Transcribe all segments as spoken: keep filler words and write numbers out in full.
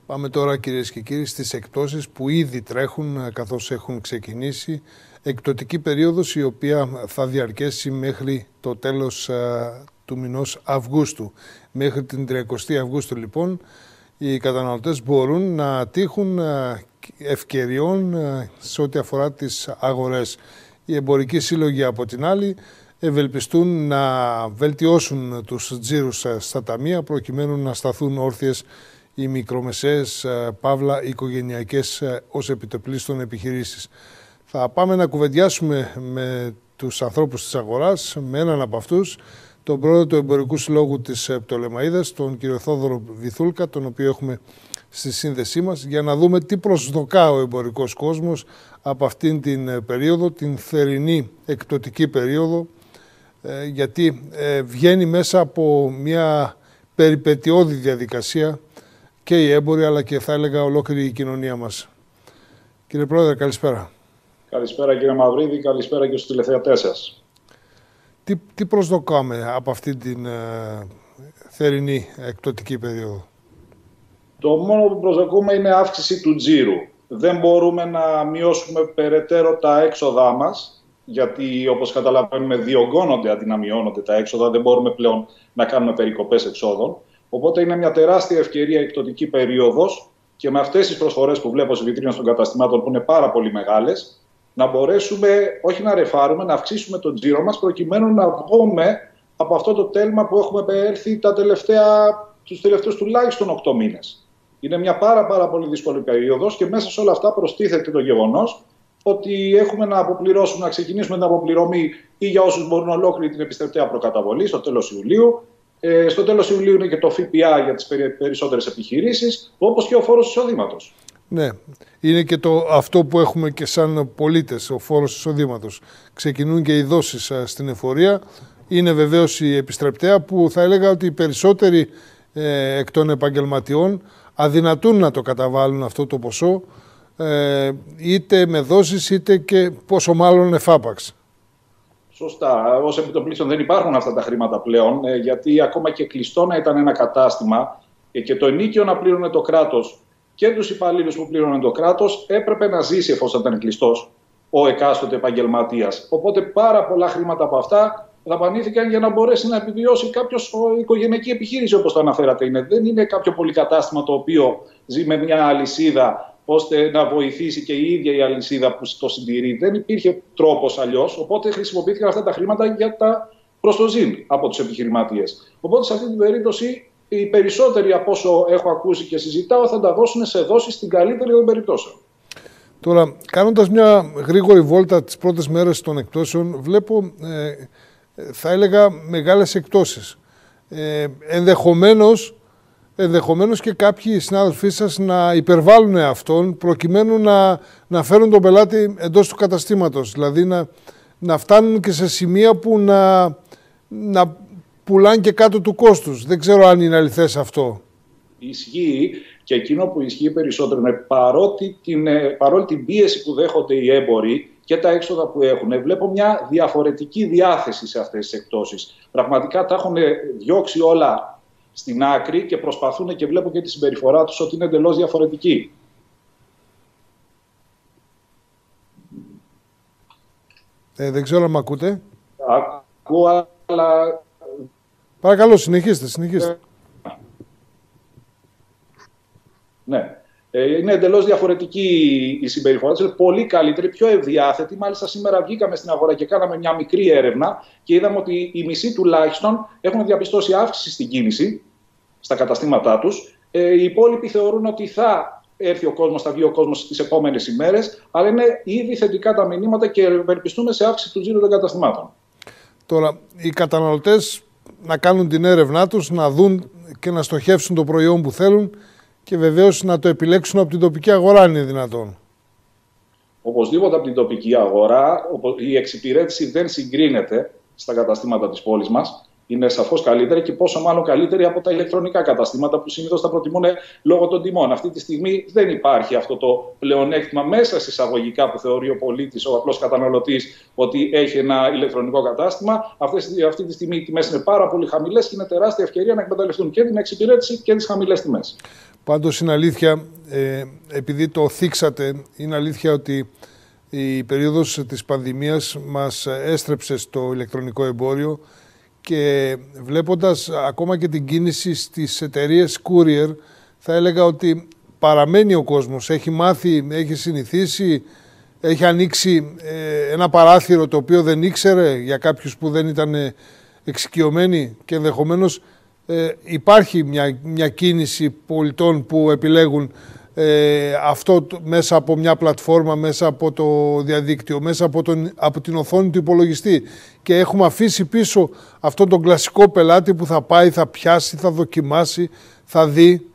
Πάμε τώρα, κυρίες και κύριοι, στις εκπτώσεις που ήδη τρέχουν καθώς έχουν ξεκινήσει. Εκπτωτική περίοδος η οποία θα διαρκέσει μέχρι το τέλος α, του μηνός Αυγούστου. Μέχρι την τριαντάη Αυγούστου λοιπόν οι καταναλωτές μπορούν να τύχουν α, ευκαιριών α, σε ό,τι αφορά τις αγορές. Οι εμπορικοί σύλλογοι από την άλλη ευελπιστούν να βελτιώσουν τους τζίρους στα ταμεία προκειμένου να σταθούν όρθιες οι μικρομεσαίες, παύλα, οικογενειακές ως επιτοπλίστων επιχειρήσεις. Θα πάμε να κουβεντιάσουμε με τους ανθρώπους της αγοράς, με έναν από αυτούς, τον πρόεδρο του Εμπορικού Συλλόγου της Πτολεμαΐδας, τον κύριο Θόδωρο Βυθούλκα, τον οποίο έχουμε στη σύνδεσή μας, για να δούμε τι προσδοκά ο εμπορικός κόσμος από αυτήν την περίοδο, την θερινή εκπτωτική περίοδο, γιατί βγαίνει μέσα από μια περιπετειώδη διαδικασία και οι έμποροι, αλλά και θα έλεγα ολόκληρη η κοινωνία μας. Κύριε Πρόεδρε, καλησπέρα. Καλησπέρα κύριε Μαυρίδη, καλησπέρα και στους τηλεθεατές σας. Τι, τι προσδοκάμε από αυτή την ε, θερινή εκπτωτική περίοδο? Το μόνο που προσδοκούμε είναι αύξηση του τζίρου. Δεν μπορούμε να μειώσουμε περαιτέρω τα έξοδά μας, γιατί όπως καταλαβαίνουμε διωγγώνονται αντί να μειώνονται τα έξοδα, δεν μπορούμε πλέον να κάνουμε περικοπές εξόδων. Οπότε είναι μια τεράστια ευκαιρία η εκπτωτική περίοδος και με αυτές τις προσφορές που βλέπω στις βιτρίνες των καταστημάτων που είναι πάρα πολύ μεγάλες, να μπορέσουμε όχι να ρεφάρουμε, να αυξήσουμε τον τζίρο μας προκειμένου να βγούμε από αυτό το τέλμα που έχουμε έρθει τα τελευταία, τους τελευταίους τουλάχιστον οκτώ μήνες. Είναι μια πάρα, πάρα πολύ δύσκολη περίοδος και μέσα σε όλα αυτά προστίθεται το γεγονός ότι έχουμε να αποπληρώσουμε, να ξεκινήσουμε την αποπληρωμή ή για όσους μπορούν ολόκληρη την επιστρεπτέα προκαταβολή στο τέλος Ιουλίου. Ε, στο τέλος Ιουλίου είναι και το ΦΠΑ για τις περισσότερες επιχειρήσεις, όπως και ο φόρος εισοδήματος. Ναι, είναι και το, αυτό που έχουμε και σαν πολίτες, ο φόρος εισοδήματος. Ξεκινούν και οι δόσεις α, στην εφορία. Είναι βεβαίως η επιστρεπτέα που θα έλεγα ότι οι περισσότεροι ε, εκ των επαγγελματιών αδυνατούν να το καταβάλουν αυτό το ποσό, ε, είτε με δόσεις είτε και πόσο μάλλον εφάπαξ. Σωστά. Ως επιτοπλίστων δεν υπάρχουν αυτά τα χρήματα πλέον, γιατί ακόμα και κλειστό να ήταν ένα κατάστημα και το ενίκιο να πλήρωνε το κράτος και τους υπαλλήλους που πλήρωνε το κράτος, έπρεπε να ζήσει εφόσον ήταν κλειστός ο εκάστοτε επαγγελματίας. Οπότε πάρα πολλά χρήματα από αυτά δαπανήθηκαν για να μπορέσει να επιβιώσει κάποιος οικογενειακή επιχείρηση, όπως το αναφέρατε. Είναι. Δεν είναι κάποιο πολυκατάστημα το οποίο ζει με μια αλυσίδα, ώστε να βοηθήσει και η ίδια η αλυσίδα που το συντηρεί. Δεν υπήρχε τρόπος αλλιώς, οπότε χρησιμοποιήθηκαν αυτά τα χρήματα για τα προστοζήν από τους επιχειρηματίες. Οπότε σε αυτή την περίπτωση οι περισσότεροι από όσο έχω ακούσει και συζητάω θα τα δώσουν σε δόσεις στην καλύτερη των περιπτώσεων. Τώρα, κάνοντας μια γρήγορη βόλτα τις πρώτες μέρες των εκπτώσεων, βλέπω, ε, θα έλεγα, μεγάλες εκπτώσεις. Ε, ενδεχομένως, ενδεχομένως και κάποιοι συνάδελφοί σας να υπερβάλλουν αυτόν προκειμένου να, να φέρουν τον πελάτη εντός του καταστήματος. Δηλαδή να, να φτάνουν και σε σημεία που να, να πουλάνε και κάτω του κόστους. Δεν ξέρω αν είναι αληθές αυτό. Ισχύει και εκείνο που ισχύει περισσότερο είναι παρότι την, παρόλη την πίεση που δέχονται οι έμποροι και τα έξοδα που έχουν, βλέπω μια διαφορετική διάθεση σε αυτές τις εκπτώσεις. Πραγματικά τα έχουν διώξει όλα στην άκρη και προσπαθούν και βλέπω και τη συμπεριφορά τους ότι είναι εντελώς διαφορετική. Ε, δεν ξέρω αν με ακούτε. Ακούω, αλλά... Παρακαλώ, συνεχίστε, συνεχίστε. Ναι. Ε, είναι εντελώς διαφορετική η συμπεριφορά τους. Είναι πολύ καλύτερη, πιο ευδιάθετη. Μάλιστα σήμερα βγήκαμε στην αγορά και κάναμε μια μικρή έρευνα και είδαμε ότι οι μισοί τουλάχιστον έχουν διαπιστώσει αύξηση στην κίνηση στα καταστήματά τους. Ε, οι υπόλοιποι θεωρούν ότι θα έρθει ο κόσμος, θα βγει ο κόσμος τις επόμενες ημέρες, αλλά είναι ήδη θετικά τα μηνύματα και ευελπιστούμε σε αύξηση του τζίρου των καταστημάτων. Τώρα, οι καταναλωτές να κάνουν την έρευνά τους, να δουν και να στοχεύσουν το προϊόν που θέλουν και βεβαίως να το επιλέξουν από την τοπική αγορά, αν είναι δυνατόν. Οπωσδήποτε από την τοπική αγορά. Η εξυπηρέτηση δεν συγκρίνεται στα καταστήματα της πόλης μας. Είναι σαφώς καλύτερη και πόσο μάλλον καλύτερη από τα ηλεκτρονικά καταστήματα που συνήθως τα προτιμούν λόγω των τιμών. Αυτή τη στιγμή δεν υπάρχει αυτό το πλεονέκτημα μέσα στις εισαγωγικά που θεωρεί ο πολίτης, ο απλός καταναλωτής, ότι έχει ένα ηλεκτρονικό κατάστημα. Αυτή, αυτή τη στιγμή οι τιμές είναι πάρα πολύ χαμηλές και είναι τεράστια ευκαιρία να εκμεταλλευτούν και την εξυπηρέτηση και τις χαμηλές τιμές. Πάντως είναι αλήθεια, ε, επειδή το θίξατε, είναι αλήθεια ότι η περίοδος της πανδημίας μας έστρεψε στο ηλεκτρονικό εμπόριο και βλέποντας ακόμα και την κίνηση στις εταιρείες courier, θα έλεγα ότι παραμένει ο κόσμος, έχει μάθει, έχει συνηθίσει, έχει ανοίξει ε, ένα παράθυρο το οποίο δεν ήξερε για κάποιους που δεν ήταν εξοικειωμένοι και ενδεχομένως ε, υπάρχει μια, μια κίνηση πολιτών που επιλέγουν ε, αυτό μέσα από μια πλατφόρμα, μέσα από το διαδίκτυο, μέσα από, τον, από την οθόνη του υπολογιστή και έχουμε αφήσει πίσω αυτόν τον κλασικό πελάτη που θα πάει, θα πιάσει, θα δοκιμάσει, θα δει.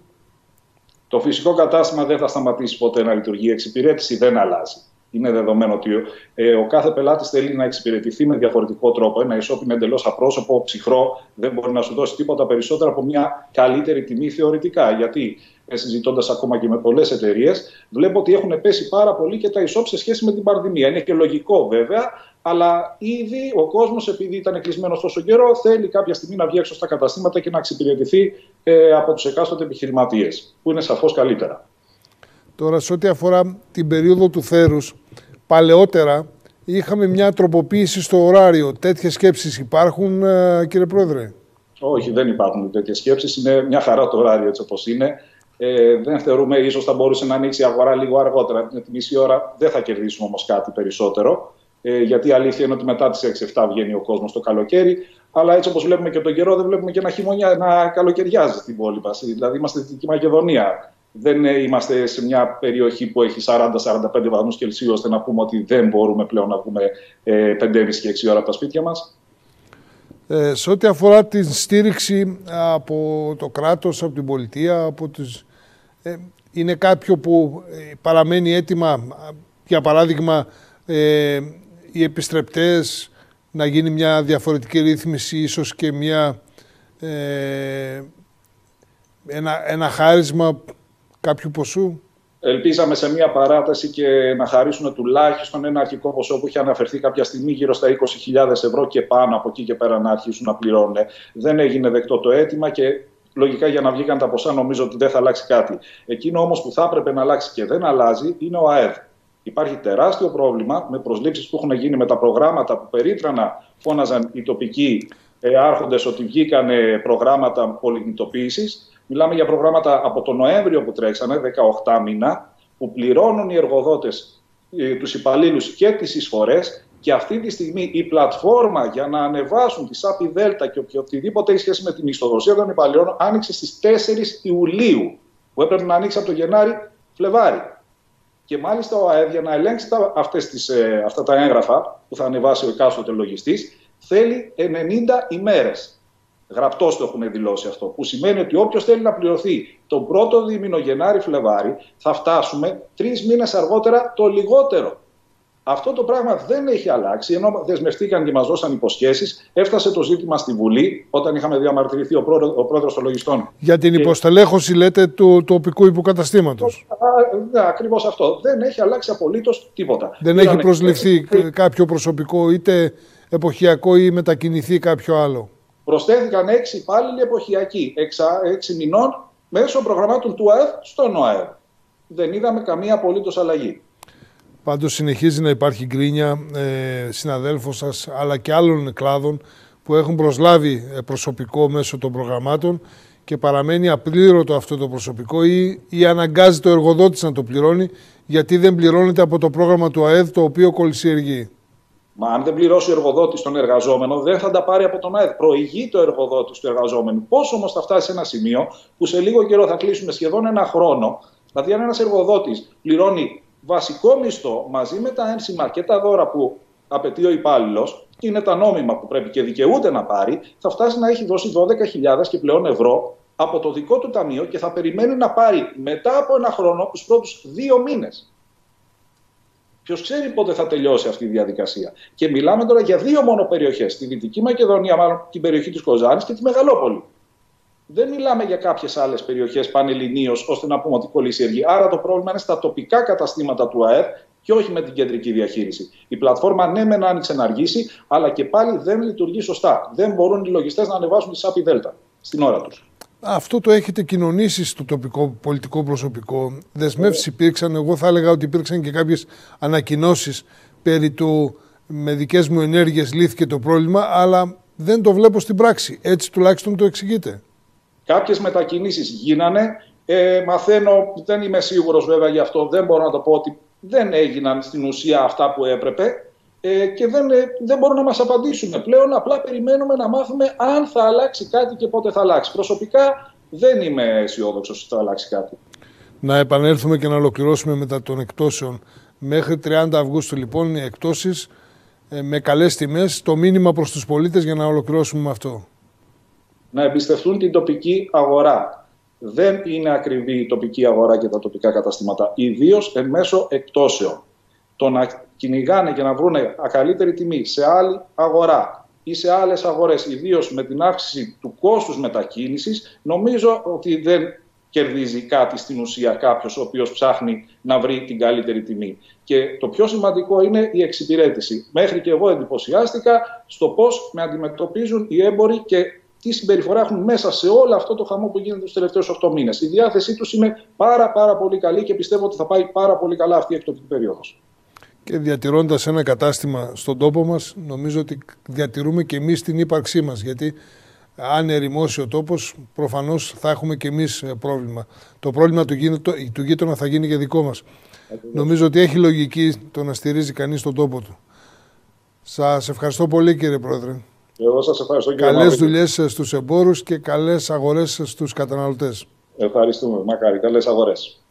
Το φυσικό κατάστημα δεν θα σταματήσει ποτέ να λειτουργεί, η εξυπηρέτηση δεν αλλάζει. Είναι δεδομένο ότι ε, ο κάθε πελάτης θέλει να εξυπηρετηθεί με διαφορετικό τρόπο. Ένα e-shop είναι εντελώς απρόσωπο, ψυχρό, δεν μπορεί να σου δώσει τίποτα περισσότερο από μια καλύτερη τιμή θεωρητικά. Γιατί, ε, συζητώντας ακόμα και με πολλές εταιρείες, βλέπω ότι έχουν πέσει πάρα πολύ και τα e-shop σε σχέση με την πανδημία. Είναι και λογικό βέβαια, αλλά ήδη ο κόσμος, επειδή ήταν κλεισμένος τόσο καιρό, θέλει κάποια στιγμή να βγει έξω στα καταστήματα και να εξυπηρετηθεί ε, από τους εκάστοτε επιχειρηματίες, που είναι σαφώς καλύτερα. Τώρα, σε ό,τι αφορά την περίοδο του θέρους, παλαιότερα είχαμε μια τροποποίηση στο ωράριο. Τέτοιες σκέψεις υπάρχουν, κύριε Πρόεδρε? Όχι, δεν υπάρχουν τέτοιες σκέψεις. Είναι μια χαρά το ωράριο έτσι όπως είναι. Ε, δεν θεωρούμε, ίσως θα μπορούσε να ανοίξει η αγορά λίγο αργότερα. Με τη μισή ώρα δεν θα κερδίσουμε όμως κάτι περισσότερο. Ε, γιατί η αλήθεια είναι ότι μετά τις έξι εφτά βγαίνει ο κόσμος το καλοκαίρι. Αλλά έτσι όπως βλέπουμε και τον καιρό, δεν βλέπουμε και ένα χειμωνιά να καλοκαιριάζει στην πόλη μας. Δηλαδή, είμαστε στη Δυτική Μακεδονία. Δεν είμαστε σε μια περιοχή που έχει σαράντα με σαράντα πέντε βαθμούς Κελσίου, ώστε να πούμε ότι δεν μπορούμε πλέον να βγούμε ε, πέντε και μισή και έξι ώρα από τα σπίτια μας. Ε, σε ό,τι αφορά την στήριξη από το κράτος, από την πολιτεία, από τις, ε, είναι κάποιο που παραμένει έτοιμα, για παράδειγμα, ε, οι επιστρεπτές, να γίνει μια διαφορετική ρύθμιση, ίσως και μια, ε, ένα, ένα χάρισμα κάποιου ποσού? Ελπίζαμε σε μια παράταση και να χαρίσουν τουλάχιστον ένα αρχικό ποσό που είχε αναφερθεί κάποια στιγμή γύρω στα είκοσι χιλιάδες ευρώ και πάνω, από εκεί και πέρα να αρχίσουν να πληρώνουν. Δεν έγινε δεκτό το αίτημα και λογικά για να βγήκαν τα ποσά νομίζω ότι δεν θα αλλάξει κάτι. Εκείνο όμως που θα έπρεπε να αλλάξει και δεν αλλάζει είναι ο ΑΕΔ. Υπάρχει τεράστιο πρόβλημα με προσλήψεις που έχουν γίνει με τα προγράμματα που περίτρανα φώναζαν οι τοπικοί άρχοντες ότι βγήκαν προγράμματα πολυκινητοποίησης. Μιλάμε για προγράμματα από τον Νοέμβριο που τρέξανε, δεκαοκτώ μήνα, που πληρώνουν οι εργοδότες ε, τους υπαλλήλους και τις εισφορές και αυτή τη στιγμή η πλατφόρμα για να ανεβάσουν τη ΣΑΠΗ ΔΕΛΤΑ και οτιδήποτε έχει σχέση με την μισθοδοσία των υπαλλήλων άνοιξε στις τέσσερις Ιουλίου, που έπρεπε να ανοίξει από το Γενάρη-Φλεβάρι. Και μάλιστα ο ΑΕΔ για να ελέγξει τα, αυτές τις, ε, αυτά τα έγγραφα που θα ανεβάσει ο εκάστοτε λογιστής θέλει ενενήντα ημέρες. Γραπτώς το έχουν δηλώσει αυτό, που σημαίνει ότι όποιος θέλει να πληρωθεί τον πρώτο δίμηνο Γενάρη-Φλεβάρι θα φτάσουμε τρεις μήνες αργότερα το λιγότερο. Αυτό το πράγμα δεν έχει αλλάξει, ενώ δεσμευτήκαν και μας δώσαν υποσχέσεις. Έφτασε το ζήτημα στη Βουλή, όταν είχαμε διαμαρτυρηθεί ο, πρό, ο πρόεδρος των λογιστών. Για την και... υποστελέχωση, λέτε, του τοπικού υποκαταστήματος. Ναι, ακριβώς αυτό. Δεν έχει αλλάξει απολύτως τίποτα. Δεν Ήρανε... έχει προσληφθεί και... κάποιο προσωπικό, είτε εποχιακό ή μετακινηθεί κάποιο άλλο? Προσθέθηκαν έξι υπάλληλοι εποχιακοί, έξι μηνών, μέσω προγραμμάτων του ΑΕΔ στον ΟΑΕΔ. Δεν είδαμε καμία απολύτως αλλαγή. Πάντως συνεχίζει να υπάρχει γκρίνια ε, συναδέλφων σας, αλλά και άλλων κλάδων που έχουν προσλάβει προσωπικό μέσω των προγραμμάτων και παραμένει απλήρωτο αυτό το προσωπικό ή, ή αναγκάζει το εργοδότης να το πληρώνει, γιατί δεν πληρώνεται από το πρόγραμμα του ΑΕΔ, το οποίο κολυσιεργεί. Μα αν δεν πληρώσει ο εργοδότης τον εργαζόμενο, δεν θα τα πάρει από τον ΑΕΔ. Προηγεί το εργοδότης του εργαζόμενου. Πώς όμως θα φτάσει σε ένα σημείο που σε λίγο καιρό θα κλείσουμε σχεδόν ένα χρόνο, δηλαδή αν ένας εργοδότης πληρώνει βασικό μισθό μαζί με τα ένσημα και τα δώρα που απαιτεί ο υπάλληλος, και είναι τα νόμιμα που πρέπει και δικαιούται να πάρει, θα φτάσει να έχει δώσει δώδεκα χιλιάδες και πλέον ευρώ από το δικό του ταμείο και θα περιμένει να πάρει μετά από ένα χρόνο τους πρώτους δύο μήνες. Ποιος ξέρει πότε θα τελειώσει αυτή η διαδικασία. Και μιλάμε τώρα για δύο μόνο περιοχές. Τη Δυτική Μακεδονία, μάλλον την περιοχή της Κοζάνης και τη Μεγαλόπολη. Δεν μιλάμε για κάποιες άλλες περιοχές πανελληνίως, ώστε να πούμε ότι κολλησιεργεί. Άρα το πρόβλημα είναι στα τοπικά καταστήματα του ΑΕΔ και όχι με την κεντρική διαχείριση. Η πλατφόρμα ναι, μεν άνοιξε να αργήσει, αλλά και πάλι δεν λειτουργεί σωστά. Δεν μπορούν οι λογιστές να ανεβάσουν τη ΣΑΠΗ ΔΕΛΤΑ στην ώρα τους. Αυτό το έχετε κοινωνήσει στο τοπικό πολιτικό προσωπικό. Δεσμεύσεις υπήρξαν, εγώ θα έλεγα ότι υπήρξαν και κάποιες ανακοινώσεις περί του με δικές μου ενέργειες λύθηκε το πρόβλημα, αλλά δεν το βλέπω στην πράξη. Έτσι τουλάχιστον το εξηγείτε. Κάποιες μετακινήσεις γίνανε. Ε, μαθαίνω, δεν είμαι σίγουρος βέβαια γι' αυτό, δεν μπορώ να το πω ότι δεν έγιναν στην ουσία αυτά που έπρεπε ε, και δεν, ε, δεν μπορούν να μας απαντήσουν πλέον. Απλά περιμένουμε να μάθουμε αν θα αλλάξει κάτι και πότε θα αλλάξει. Προσωπικά δεν είμαι αισιόδοξος ότι θα αλλάξει κάτι. Να επανέλθουμε και να ολοκληρώσουμε μετά των εκτόσεων. Μέχρι τριάντα Αυγούστου λοιπόν οι εκτόσεις ε, με καλές τιμές, το μήνυμα προς τους πολίτες για να ολοκληρώσουμε με αυτό. Να εμπιστευτούν την τοπική αγορά. Δεν είναι ακριβή η τοπική αγορά και τα τοπικά καταστήματα, ιδίως εν μέσω εκτόσεων. Το να κυνηγάνε και να βρουν καλύτερη τιμή σε άλλη αγορά ή σε άλλες αγορές, ιδίως με την αύξηση του κόστους μετακίνησης, νομίζω ότι δεν κερδίζει κάτι στην ουσία κάποιος ο οποίος ψάχνει να βρει την καλύτερη τιμή. Και το πιο σημαντικό είναι η εξυπηρέτηση. Μέχρι και εγώ εντυπωσιάστηκα στο πώς με αντιμετωπίζουν οι έμποροι και τι συμπεριφορά έχουν μέσα σε όλο αυτό το χαμό που γίνεται τους τελευταίους οκτώ μήνες. Η διάθεσή τους είναι πάρα πάρα πολύ καλή και πιστεύω ότι θα πάει πάρα πολύ καλά αυτή η εκτοπική περίοδος. Και διατηρώντας ένα κατάστημα στον τόπο μας, νομίζω ότι διατηρούμε και εμείς την ύπαρξή μας. Γιατί αν ερημώσει ο τόπος, προφανώς θα έχουμε και εμείς πρόβλημα. Το πρόβλημα του, γείτο, του γείτονα θα γίνει και δικό μας. Ακριβώς. Νομίζω ότι έχει λογική το να στηρίζει κανείς τον τόπο του. Σας ευχαριστώ πολύ, κύριε Πρόεδρε. Εγώ σας ευχαριστώ, κύριε Καλές Μαύρη. δουλειές στους εμπόρους και καλές αγορές στους καταναλωτές. Ευχαριστούμε. Μακάρι. Καλές αγορές.